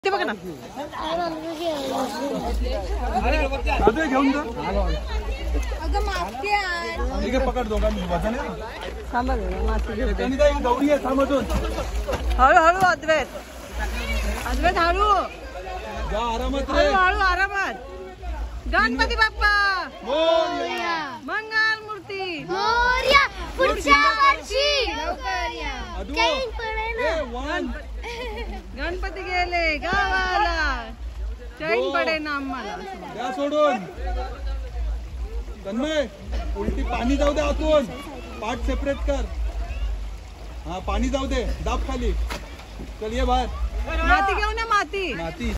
ते बघ ना अरे घेऊन जा अगं माती आण. ठीक आहे पकड दोघांनी वजन थांबा माती घेऊ दे. त्यांनी काय दौडी आहे थांबतून हळू हळू अद्वैत अद्वैत हळू जा आरामात रे हळू हळू आरामात. गणपती बाप्पा मोरया. मंगल मूर्ती मोरया. पुढच्या वर्षी लवकर या. अदू. काही पडेल ना. ए, वन. गणपती गेले गावाला चैन पडे ना आम्हाला. द्या सोडून तन्मय उलटी पाणी जाऊ दे आतून पाठ सेपरेट कर. हा पाणी जाऊ दे दाब खाली. चल ये बाहेर माती घेऊ ना माती माती